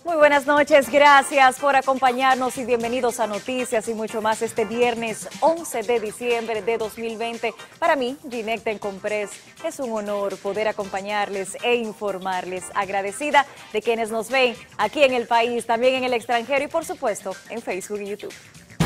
Muy buenas noches, gracias por acompañarnos y bienvenidos a Noticias y mucho más este viernes 11 de diciembre de 2020. Para mí, Ginette Encomprés, es un honor poder acompañarles e informarles. Agradecida de quienes nos ven aquí en el país, también en el extranjero y por supuesto en Facebook y YouTube.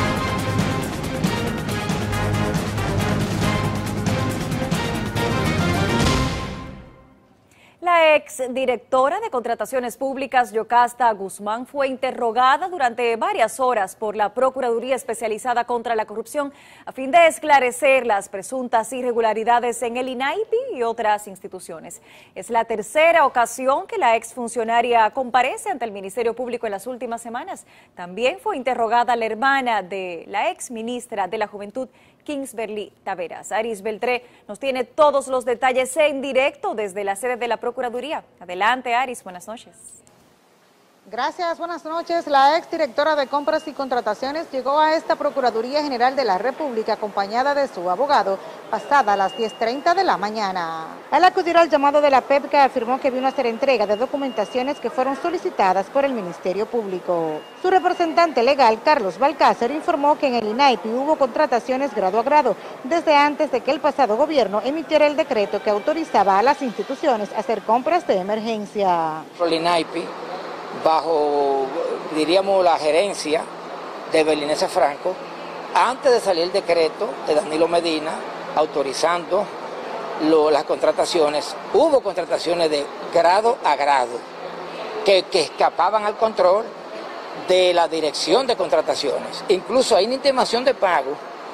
La exdirectora de Contrataciones Públicas, Yocasta Guzmán, fue interrogada durante varias horas por la Procuraduría Especializada contra la Corrupción a fin de esclarecer las presuntas irregularidades en el INAIPI y otras instituciones. Es la tercera ocasión que la exfuncionaria comparece ante el Ministerio Público en las últimas semanas. También fue interrogada la hermana de la exministra de la Juventud, Kingsberly Taveras. Aris Beltré nos tiene todos los detalles en directo desde la sede de la Procuraduría. Adelante, Aris, buenas noches. Gracias, buenas noches. La exdirectora de Compras y Contrataciones llegó a esta Procuraduría General de la República acompañada de su abogado pasada a las 10:30 de la mañana. Al acudir al llamado de la PEPCA afirmó que vino a hacer entrega de documentaciones que fueron solicitadas por el Ministerio Público. Su representante legal, Carlos Balcácer, informó que en el INAIPI hubo contrataciones grado a grado desde antes de que el pasado gobierno emitiera el decreto que autorizaba a las instituciones a hacer compras de emergencia. El INAIPI, bajo, diríamos, la gerencia de Belinese Franco, antes de salir el decreto de Danilo Medina autorizando las contrataciones, hubo contrataciones de grado a grado que escapaban al control de la dirección de contrataciones. Incluso hay una intimación de pago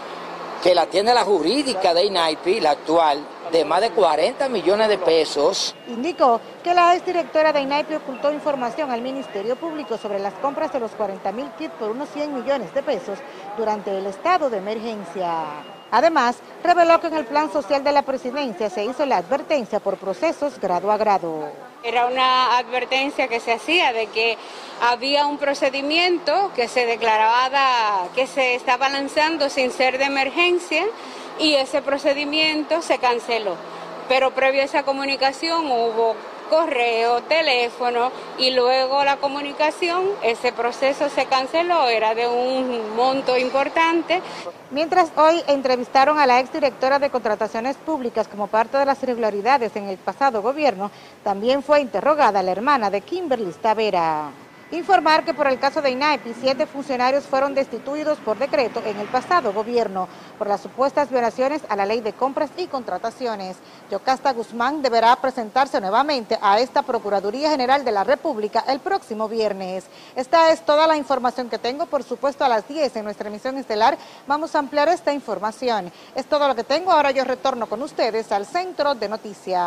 que la tiene la jurídica de INAIPI, la actual, de más de 40 millones de pesos. Indicó que la exdirectora de INAIPI ocultó información al Ministerio Público sobre las compras de los 40.000 kits por unos 100 millones de pesos durante el estado de emergencia. Además, reveló que en el plan social de la presidencia se hizo la advertencia por procesos grado a grado. Era una advertencia que se hacía de que había un procedimiento que se declaraba que se estaba lanzando sin ser de emergencia y ese procedimiento se canceló. Pero previo a esa comunicación hubo correo, teléfono y luego la comunicación, ese proceso se canceló, era de un monto importante. Mientras hoy entrevistaron a la exdirectora de Contrataciones Públicas como parte de las irregularidades en el pasado gobierno, también fue interrogada la hermana de Kingsberly Taveras. Informar que por el caso de INAIPI, 7 funcionarios fueron destituidos por decreto en el pasado gobierno por las supuestas violaciones a la ley de compras y contrataciones. Yocasta Guzmán deberá presentarse nuevamente a esta Procuraduría General de la República el próximo viernes. Esta es toda la información que tengo. Por supuesto, a las 10 en nuestra emisión estelar vamos a ampliar esta información. Es todo lo que tengo. Ahora yo retorno con ustedes al Centro de Noticias.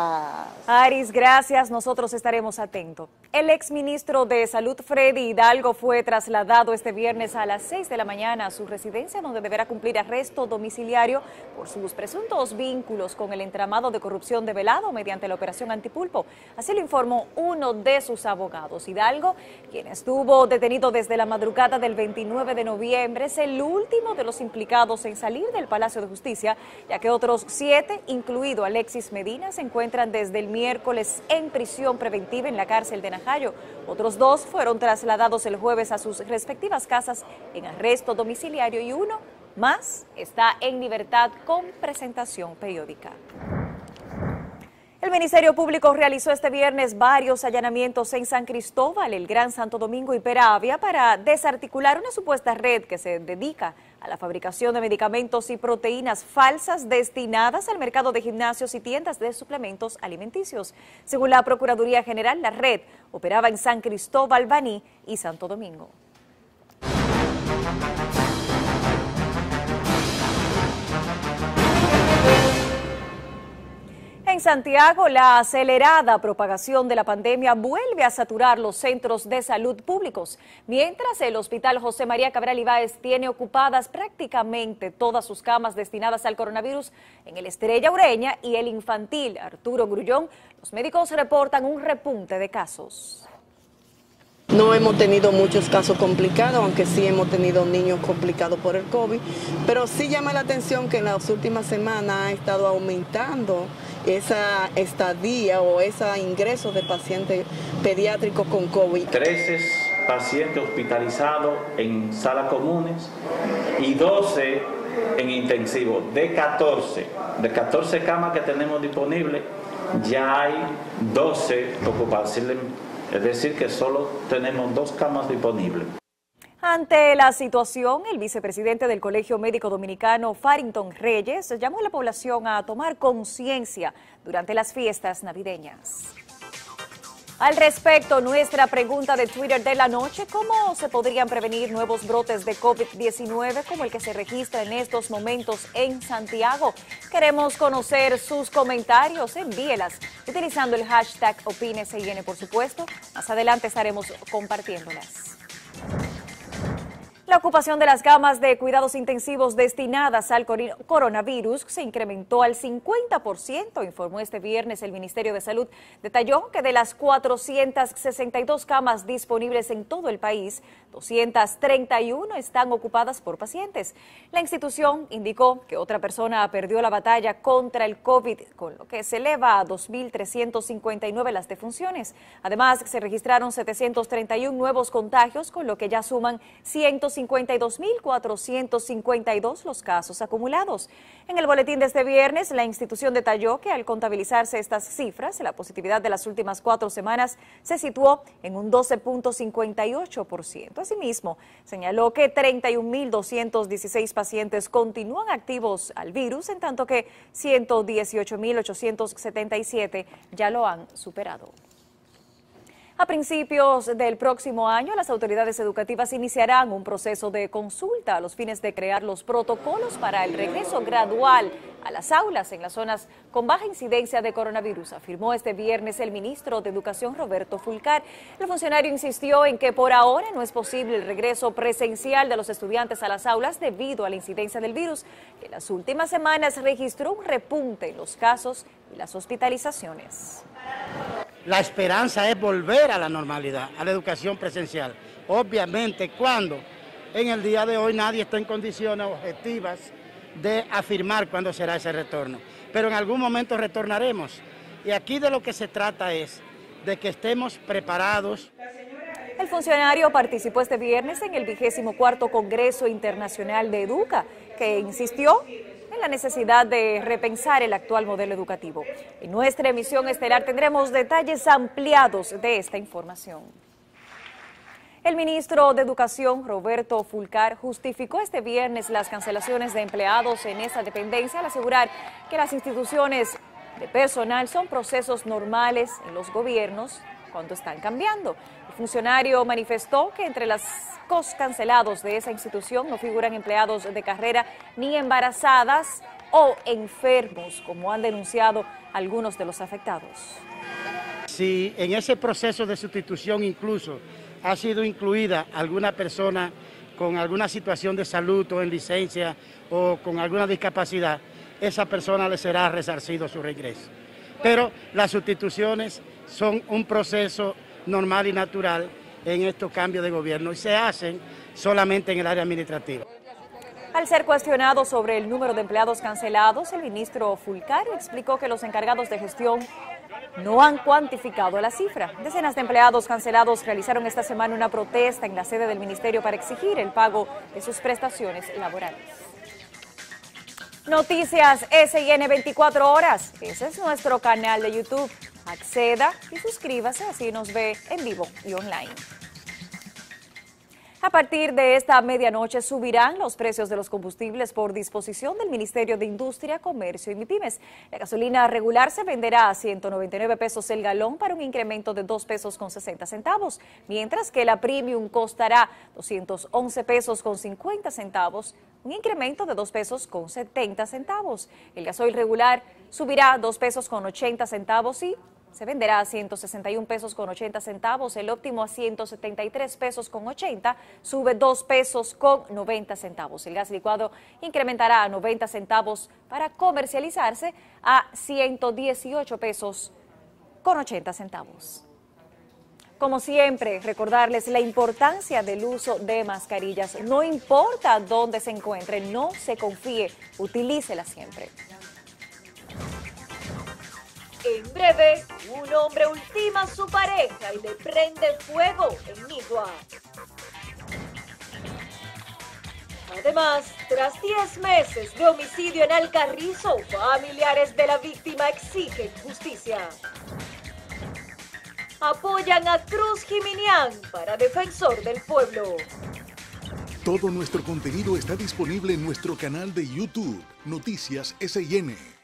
Aris, gracias. Nosotros estaremos atentos. El exministro de Salud, Freddy Hidalgo, fue trasladado este viernes a las 6 de la mañana a su residencia, donde deberá cumplir arresto domiciliario por sus presuntos vínculos con el entramado de corrupción develado mediante la operación Antipulpo. Así lo informó uno de sus abogados. Hidalgo, quien estuvo detenido desde la madrugada del 29 de noviembre, es el último de los implicados en salir del Palacio de Justicia, ya que otros 7, incluido Alexis Medina, se encuentran desde el miércoles en prisión preventiva en la cárcel de Najayo. Otros 2 fueron trasladados el jueves a sus respectivas casas en arresto domiciliario y uno más está en libertad con presentación periódica. El Ministerio Público realizó este viernes varios allanamientos en San Cristóbal, el Gran Santo Domingo y Peravia para desarticular una supuesta red que se dedica a la fabricación de medicamentos y proteínas falsas destinadas al mercado de gimnasios y tiendas de suplementos alimenticios. Según la Procuraduría General, la red operaba en San Cristóbal, Baní y Santo Domingo. En Santiago, la acelerada propagación de la pandemia vuelve a saturar los centros de salud públicos, mientras el Hospital José María Cabral Ibáez tiene ocupadas prácticamente todas sus camas destinadas al coronavirus. En el Estrella Ureña y el Infantil Arturo Grullón, los médicos reportan un repunte de casos. No hemos tenido muchos casos complicados, aunque sí hemos tenido niños complicados por el COVID, pero sí llama la atención que en las últimas semanas ha estado aumentando esa estadía o ese ingreso de pacientes pediátricos con COVID. 13 pacientes hospitalizados en salas comunes y 12 en intensivo. De 14 camas que tenemos disponibles, ya hay 12 ocupadas. Es decir, que solo tenemos 2 camas disponibles. Ante la situación, el vicepresidente del Colegio Médico Dominicano, Farrington Reyes, llamó a la población a tomar conciencia durante las fiestas navideñas. Al respecto, nuestra pregunta de Twitter de la noche: ¿cómo se podrían prevenir nuevos brotes de COVID-19 como el que se registra en estos momentos en Santiago? Queremos conocer sus comentarios, envíelas utilizando el hashtag OpínESIN, por supuesto. Más adelante estaremos compartiéndolas. La ocupación de las camas de cuidados intensivos destinadas al coronavirus se incrementó al 50%, informó este viernes el Ministerio de Salud. Detalló que de las 462 camas disponibles en todo el país, 231 están ocupadas por pacientes. La institución indicó que otra persona perdió la batalla contra el COVID, con lo que se eleva a 2.359 las defunciones. Además, se registraron 731 nuevos contagios, con lo que ya suman 152.452 los casos acumulados. En el boletín de este viernes, la institución detalló que al contabilizarse estas cifras, la positividad de las últimas 4 semanas se situó en un 12.58%. Asimismo, señaló que 31.216 pacientes continúan activos al virus, en tanto que 118.877 ya lo han superado. A principios del próximo año, las autoridades educativas iniciarán un proceso de consulta a los fines de crear los protocolos para el regreso gradual a las aulas en las zonas con baja incidencia de coronavirus, afirmó este viernes el ministro de Educación, Roberto Fulcar. El funcionario insistió en que por ahora no es posible el regreso presencial de los estudiantes a las aulas debido a la incidencia del virus, que en las últimas semanas registró un repunte en los casos y las hospitalizaciones. La esperanza es volver a la normalidad, a la educación presencial. Obviamente, cuando en el día de hoy nadie está en condiciones objetivas de afirmar cuándo será ese retorno. Pero en algún momento retornaremos. Y aquí de lo que se trata es de que estemos preparados. El funcionario participó este viernes en el 24º Congreso Internacional de Educa, que insistió en la necesidad de repensar el actual modelo educativo. En nuestra emisión estelar tendremos detalles ampliados de esta información. El ministro de Educación, Roberto Fulcar, justificó este viernes las cancelaciones de empleados en esa dependencia al asegurar que las instituciones de personal son procesos normales en los gobiernos cuando están cambiando. El funcionario manifestó que entre los cancelados de esa institución no figuran empleados de carrera ni embarazadas o enfermos, como han denunciado algunos de los afectados. Si en ese proceso de sustitución incluso ha sido incluida alguna persona con alguna situación de salud o en licencia o con alguna discapacidad, esa persona le será resarcido su regreso. Pero las sustituciones son un proceso normal y natural en estos cambios de gobierno y se hacen solamente en el área administrativa. Al ser cuestionado sobre el número de empleados cancelados, el ministro Fulcar explicó que los encargados de gestión no han cuantificado la cifra. Decenas de empleados cancelados realizaron esta semana una protesta en la sede del ministerio para exigir el pago de sus prestaciones laborales. Noticias SIN 24 horas. Ese es nuestro canal de YouTube. Acceda y suscríbase, así nos ve en vivo y online. A partir de esta medianoche subirán los precios de los combustibles por disposición del Ministerio de Industria, Comercio y MIPYMES. La gasolina regular se venderá a 199 pesos el galón para un incremento de 2 pesos con 60 centavos, mientras que la premium costará 211 pesos con 50 centavos, un incremento de 2 pesos con 70 centavos. El gasoil regular subirá 2 pesos con 80 centavos y se venderá a 161 pesos con 80 centavos, el óptimo a 173 pesos con 80, sube 2 pesos con 90 centavos. El gas licuado incrementará a 90 centavos para comercializarse a 118 pesos con 80 centavos. Como siempre, recordarles la importancia del uso de mascarillas. No importa dónde se encuentre, no se confíe, utilícela siempre. En breve, un hombre ultima a su pareja y le prende fuego en Nigua. Además, tras 10 meses de homicidio en Alcarrizo, familiares de la víctima exigen justicia. Apoyan a Cruz Jiminián para Defensor del Pueblo. Todo nuestro contenido está disponible en nuestro canal de YouTube, Noticias SIN.